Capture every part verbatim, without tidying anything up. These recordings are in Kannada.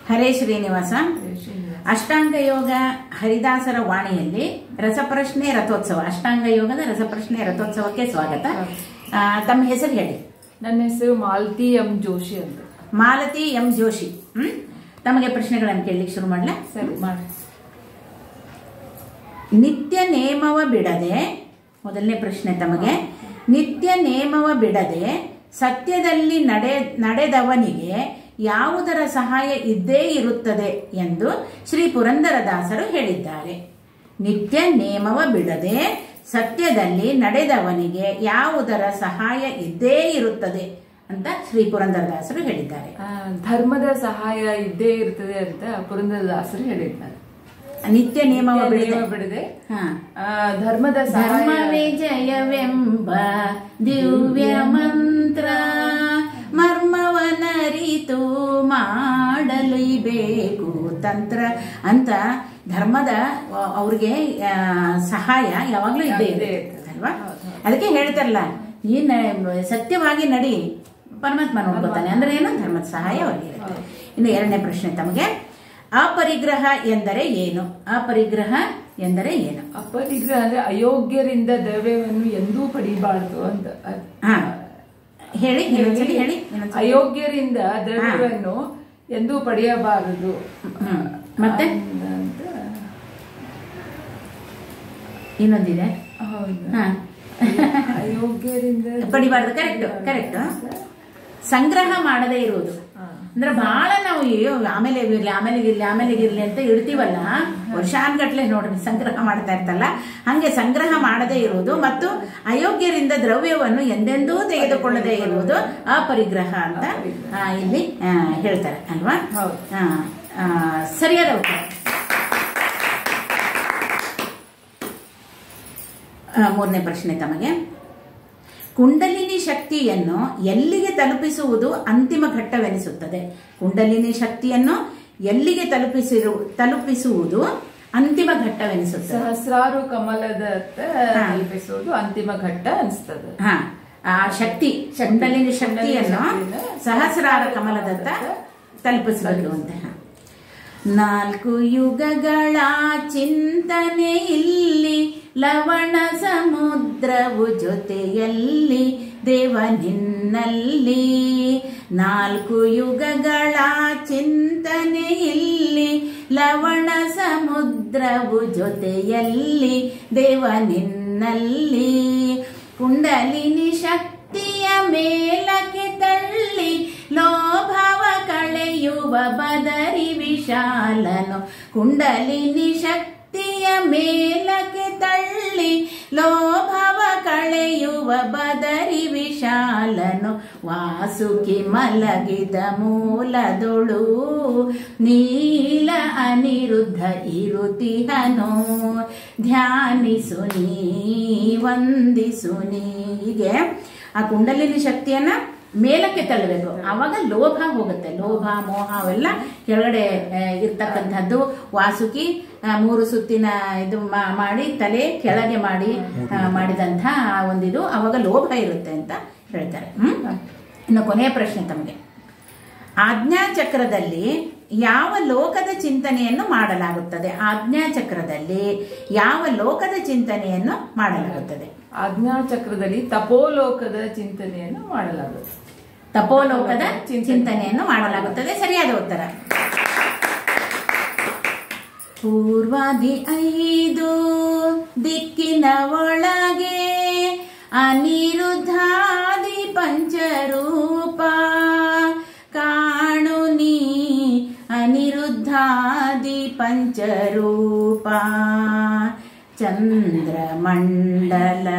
ಹರೇ ಶ್ರೀನಿವಾಸ. ಅಷ್ಟಾಂಗ ಯೋಗ ಹರಿದಾಸರ ವಾಣಿಯಲ್ಲಿ ರಸಪ್ರಶ್ನೆ ರಥೋತ್ಸವ, ಅಷ್ಟಾಂಗ ಯೋಗದ ರಸಪ್ರಶ್ನೆ ರಥೋತ್ಸವಕ್ಕೆ ಸ್ವಾಗತ. ತಮ್ಮ ಹೆಸರು ಹೇಳಿ. ನನ್ನ ಹೆಸರು ಮಾಲತಿ ಎಂ ಜೋಶಿ ಅಂತ. ಮಾಲತಿ ಎಂ ಜೋಶಿ. ಹ್ಮ್ ತಮಗೆ ಪ್ರಶ್ನೆಗಳನ್ನು ಕೇಳಲಿಕ್ಕೆ ಶುರು ಮಾಡ್ಲಾ? ಸರಿ ಮಾಡಿ. ನಿತ್ಯ ನೇಮವ ಬಿಡದೆ, ಮೊದಲನೇ ಪ್ರಶ್ನೆ ತಮಗೆ, ನಿತ್ಯ ನೇಮವ ಬಿಡದೆ ಸತ್ಯದಲ್ಲಿ ನಡೆ ನಡೆದವನಿಗೆ ಯಾವುದರ ಸಹಾಯ ಇದ್ದೇ ಇರುತ್ತದೆ ಎಂದು ಶ್ರೀ ಪುರಂದರದಾಸರು ಹೇಳಿದ್ದಾರೆ. ನಿತ್ಯ ನೇಮವ ಬಿಡದೆ ಸತ್ಯದಲ್ಲಿ ನಡೆದವನಿಗೆ ಯಾವುದರ ಸಹಾಯ ಇದ್ದೇ ಇರುತ್ತದೆ ಅಂತ ಶ್ರೀ ಪುರಂದರದಾಸರು ಹೇಳಿದ್ದಾರೆ. ಧರ್ಮದ ಸಹಾಯ ಇದ್ದೇ ಇರುತ್ತದೆ ಅಂತ ಪುರಂದರದಾಸರು ಹೇಳಿದ್ದಾರೆ. ನಿತ್ಯ ನೇಮವ ಬಿಡದೆ ಧರ್ಮದ ಧರ್ಮವೇ ಜಯವೆಂಬ ದಿವ್ಯ ಮಂತ್ರ ಮರ್ಮವನರಿತು ಮಾಡಲೇಬೇಕು ತಂತ್ರ ಅಂತ ಧರ್ಮದ ಅವ್ರಿಗೆ ಸಹಾಯ ಯಾವಾಗ್ಲೂ ಇದ್ದೇ ಇದೆ ಅಲ್ವಾ? ಅದಕ್ಕೆ ಹೇಳ್ತಾರಲ್ಲ, ಈ ಸತ್ಯವಾಗಿ ನಡಿ ಪರಮಾತ್ಮ ನೋಡ್ಕೊತಾನೆ ಅಂದ್ರೆ ಏನು, ಧರ್ಮದ ಸಹಾಯ ಅವ್ರಿಗೆ ಇರುತ್ತೆ. ಇನ್ನು ಎರಡನೇ ಪ್ರಶ್ನೆ ತಮಗೆ, ಅಪರಿಗ್ರಹ ಎಂದರೆ ಏನು? ಅಪರಿಗ್ರಹ ಎಂದರೆ ಏನು? ಅಪರಿಗ್ರಹ ಅಂದ್ರೆ ಅಯೋಗ್ಯರಿಂದ ದ್ರವ್ಯವನ್ನು ಎಂದೂ ಪಡಿಬಾರದು ಅಂತ. ಹೇಳಿ ಹೇಳಿ. ಅಯೋಗ್ಯರಿಂದ ದ್ರವ್ಯವನ್ನು ಎಂದೂ ಪಡೆಯಬಾರದು. ಮತ್ತೆ ಇನ್ನೊಂದಿದೆ, ಅಯೋಗ್ಯರಿಂದ ಪಡಿಬಾರದು. ಕರೆಕ್ಟ್ ಕರೆಕ್ಟ್ ಸಂಗ್ರಹ ಮಾಡದೇ ಇರುವುದು ಅಂದ್ರೆ ಬಹಳ ನಾವು ಆಮೇಲೆ ಇರ್ಲಿ ಆಮೇಲೆ ಇರ್ಲಿ ಆಮೇಲೆ ಇರ್ಲಿ ಅಂತ ಇಡ್ತೀವಲ್ಲ, ವರ್ಷಾನ್ಗಟ್ಲೆ ನೋಡ್ರಿ ಸಂಗ್ರಹ ಮಾಡ್ತಾ ಇರ್ತಲ್ಲ, ಹಂಗೆ ಸಂಗ್ರಹ ಮಾಡದೇ ಇರುವುದು ಮತ್ತು ಅಯೋಗ್ಯರಿಂದ ದ್ರವ್ಯವನ್ನು ಎಂದೆಂದೂ ತೆಗೆದುಕೊಳ್ಳದೇ ಇರುವುದು ಅಪರಿಗ್ರಹ ಅಂತ ಇಲ್ಲಿ ಹೇಳ್ತಾರೆ ಅಲ್ವಾ? ಸರಿಯಾದ ಉತ್ತರ. ಮೂರನೇ ಪ್ರಶ್ನೆ ತಮಗೆ, ಕುಂಡಲಿನಿ ಶಕ್ತಿಯನ್ನು ಎಲ್ಲಿಗೆ ತಲುಪಿಸುವುದು ಅಂತಿಮ ಘಟ್ಟವೆನಿಸುತ್ತದೆ? ಕುಂಡಲಿನಿ ಶಕ್ತಿಯನ್ನು ಎಲ್ಲಿಗೆ ತಲುಪಿಸಿರು ತಲುಪಿಸುವುದು ಅಂತಿಮ ಘಟ್ಟವೆನಿಸುತ್ತದೆ? ಸಹಸ್ರಾರು ಕಮಲದ ತಲುಪಿಸುವುದು ಅಂತಿಮ ಘಟ್ಟ ಅನಿಸ್ತದೆ. ಹಾ, ಆ ಶಕ್ತಿ ಕುಂಡಲಿನಿ ಶಕ್ತಿಯನ್ನು ಸಹಸ್ರಾರ ಕಮಲದತ್ತ ತಲುಪಿಸಬೇಕು ಅಂತ. ನಾಲ್ಕು ಯುಗಗಳ ಚಿಂತನೆ ಇಲ್ಲಿ, ಲವಣ ಸಮುದ್ರವು ಜೊತೆಯಲ್ಲಿ ದೇವನಿನ್ನಲ್ಲಿ. ನಾಲ್ಕು ಯುಗಗಳ ಚಿಂತನೆ ಇಲ್ಲಿ, ಲವಣ ಸಮುದ್ರವು ಜೊತೆಯಲ್ಲಿ ದೇವನಿನ್ನಲ್ಲಿ. ಕುಂಡಲಿನಿ ಶಕ್ತಿಯ ಮೇಲಕ್ಕೆ ತಳ್ಳಿ ಲೋಭವ ಕಳೆಯುವ ಬದರಿ ವಿಶಾಲನು. ಕುಂಡಲಿನಿ ಶಕ್ತಿಯ ಮೇಲಕ್ಕೆ ತಳ್ಳಿ ಲೋಭವ ಕಳೆಯುವ ಬದರಿ ವಿಶಾಲನು. ವಾಸುಕಿ ಮಲಗಿದ ಮೂಲದೊಳು ನೀಲ ಅನಿರುದ್ಧ ಇರುತಿಹನು. ಧ್ಯಾನಿಸು ನೀ ವಂದಿಸು ನೀ. ಹೀಗೆ ಆ ಕುಂಡಲಿನಿ ಶಕ್ತಿಯನ್ನ ಮೇಲಕ್ಕೆ ತಳ್ಳಬೇಕು, ಆವಾಗ ಲೋಭ ಹೋಗುತ್ತೆ. ಲೋಭ ಮೋಹ ಅವೆಲ್ಲ ಕೆಳಗಡೆ ಇರ್ತಕ್ಕಂಥದ್ದು. ವಾಸುಕಿ ಮೂರು ಸುತ್ತಿನ ಇದು ಮಾಡಿ ತಲೆ ಕೆಳಗೆ ಮಾಡಿ ಮಾಡಿದಂಥ ಒಂದಿದು, ಅವಾಗ ಲೋಭ ಇರುತ್ತೆ ಅಂತ ಹೇಳ್ತಾರೆ. ಹ್ಮ್ ಇನ್ನು ಕೊನೆಯ ಪ್ರಶ್ನೆ ತಮಗೆ, ಆಜ್ಞಾಚಕ್ರದಲ್ಲಿ ಯಾವ ಲೋಕದ ಚಿಂತನೆಯನ್ನು ಮಾಡಲಾಗುತ್ತದೆ? ಆಜ್ಞಾಚಕ್ರದಲ್ಲಿ ಯಾವ ಲೋಕದ ಚಿಂತನೆಯನ್ನು ಮಾಡಲಾಗುತ್ತದೆ? ಆಜ್ಞಾಚಕ್ರದಲ್ಲಿ ತಪೋಲೋಕದ ಚಿಂತನೆಯನ್ನು ಮಾಡಲಾಗುತ್ತದೆ. ತಪೋಲೋಕದ ಚಿಂತನೆಯನ್ನು ಮಾಡಲಾಗುತ್ತದೆ. ಸರಿಯಾದ ಉತ್ತರ. ಪೂರ್ವಾದಿ ಐದು ದಿಕ್ಕಿನ ಒಳಗೆ ಅನಿರುದ್ಧಾದಿ ಪಂಚರೂಪ ಕಾಣು ನೀ. ಅನಿರುದ್ಧಾದಿ ಪಂಚರೂಪ ಚಂದ್ರಮಂಡಲ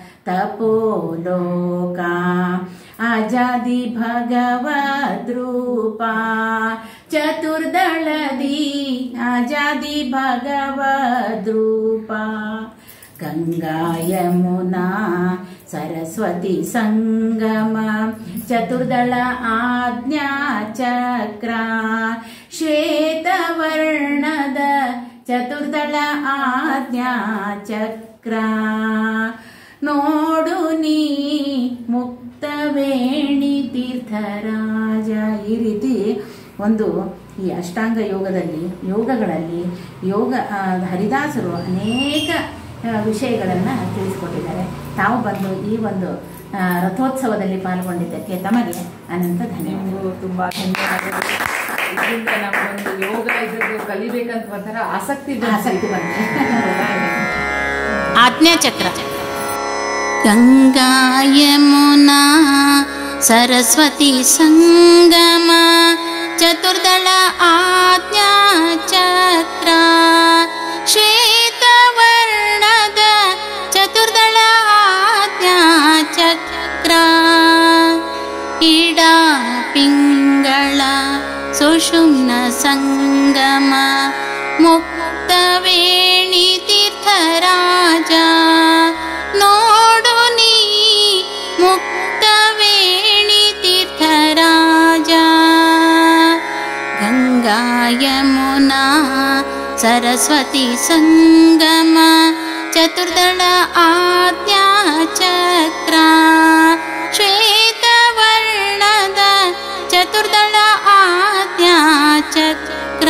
ತಪೋಲೋಕ ಅಜಾದಿ ಭಗವದ್ರೂಪ ಚತುರ್ದಳದಿ ಅಜಾದಿ ಭಗವದ್ರೂಪ. ಗಂಗಾ ಯಮುನಾ ಸರಸ್ವತಿ ಸಂಗಮ ಚತುರ್ದಳ ಆಜ್ಞಾ ಚಕ್ರ. ಶ್ವೇತವರ್ಣದ ಚತುರ್ದಳ ಆಜ್ಞಾ ಚಕ್ರ. ನೋಡು ನೀ ಮುಕ್ತವೇಣಿ ತೀರ್ಥರಾಜ. ಈ ರೀತಿ ಒಂದು ಈ ಅಷ್ಟಾಂಗ ಯೋಗದಲ್ಲಿ ಯೋಗಗಳಲ್ಲಿ ಯೋಗ ಹರಿದಾಸರು ಅನೇಕ ವಿಷಯಗಳನ್ನು ತಿಳಿಸಿಕೊಟ್ಟಿದ್ದಾರೆ. ತಾವು ಬಂದು ಈ ಒಂದು ರಥೋತ್ಸವದಲ್ಲಿ ಪಾಲ್ಗೊಂಡಿದ್ದಕ್ಕೆ ತಮಗೆ ಅನಂತ ಧನ್ಯವಾದಗಳು. ತುಂಬಾ ಧನ್ಯವಾದಗಳು. ಇದರಿಂದ ನಮಗೊಂದು ಯೋಗ ಇದ್ರದ್ದು ಕಲಿಬೇಕಂತ ಒಂಥರ ಆಸಕ್ತಿ ಆಸಕ್ತಿ ಬಂದಿದೆ. ಆಜ್ಞಾಚಕ್ರ. ಗಂಗಾ ಯಮುನಾ ಸರಸ್ವತಿ ಸಂಗಮ ಚತುರ್ದಳ ಆಜ್ಞಾಚಕ್ರ ಶ್ವೇತವರ್ಣದ ಚತುರ್ದಳ ಆಜ್ಞಾಚಕ್ರ ಇಡಾ ಪಿಂಗಳ ಸುಷುಮ್ನ ಸಂಗಮ ಮುಕ್ತ ವೇಣಿ ತೀರ್ಥರಾಜ ನೋಡು ನೀ ಮುಕ್ತ ವೇಣಿ ತೀರ್ಥರಾಜ ಗಂಗಾ ಯಮುನಾ ಸರಸ್ವತಿ ಸಂಗಮ ಚತುರ್ದಳ ಆಜ್ಞಾಚಕ್ರ ಶ್ವೇತವರ್ಣದ ಚತುರ್ದಳ ಆಜ್ಞಾಚಕ್ರ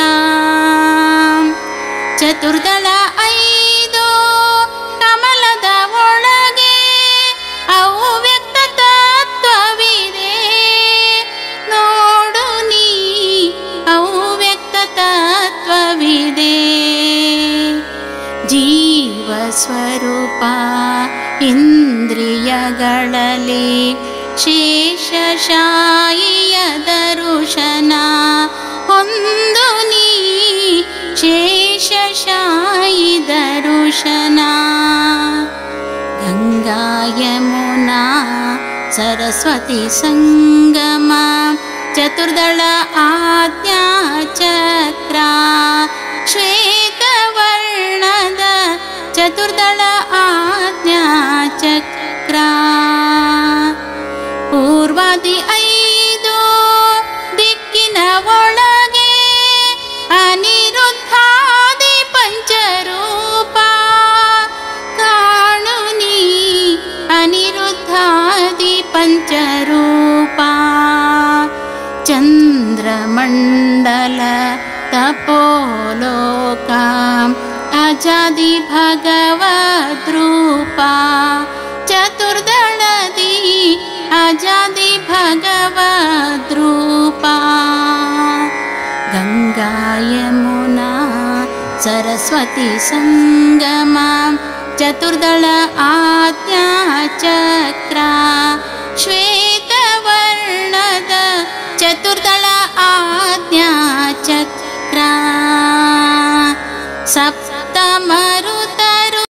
ಚತುರ್ದಳ ಐದು ಕಮಲದ ಒಳಗೆ ಅವ್ಯಕ್ತ ತತ್ವವಿದೆ ನೋಡು ನೀ ಅವ್ಯಕ್ತ ತತ್ವವಿದೆ ಜೀವ ಸ್ವರೂಪ ಇಂದ್ರಿಯಗಳಲ್ಲಿ ಶೇಷಶಾಯಿಯ ದರುಶನ ಹೊಂದು ನೀ ಶೇಷಶಾಯಿ ದರುಶನ ಗಂಗಾ ಯಮುನಾ ಸರಸ್ವತಿ ಸಂಗಮ ಚತುರ್ದಳ ಆಜ್ಞಾಚಕ್ರ ಶ್ವೇತವರ್ಣದ ಚತುರ್ದಳ ಆಜ್ಞಾಚಕ್ರ ಪೂರ್ವಾದಿ ಐದು ದಿಕ್ಕಿನ ಒಳಗೆ ಅನಿರುದ್ಧಾದಿ ಪಂಚರೂಪ ಕಾಣು ನೀ ಅನಿರುದ್ಧಾದಿ ಪಂಚರೂಪ ಚಂದ್ರಮಂಡಲ ತಪೋಲೋಕ ಅಜಾದಿ ಭಗವದ್ರೂಪ ಚತುರ್ದಳದಿ ಅಜಾದಿ ಭಗವದ್ರೂಪ ಗಂಗಾ ಯಮುನಾ ಸರಸ್ವತಿ ಸಂಗಮ ಚತುರ್ದಳ ಆಜ್ಞಾಚಕ್ರ ಶ್ವೇತವರ್ಣದ ಚತುರ್ದಳ ಆಜ್ಞಾಚಕ್ರ ಸಪ್ತ ಮರುತ